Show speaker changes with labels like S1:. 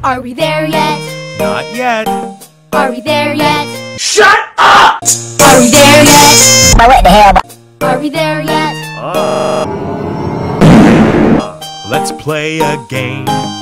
S1: Are we there yet?
S2: Not yet.
S1: Are we there yet?
S2: Shut up!
S1: Are we there yet?
S3: What the hell?
S1: Are we there yet?
S2: Let's play a game.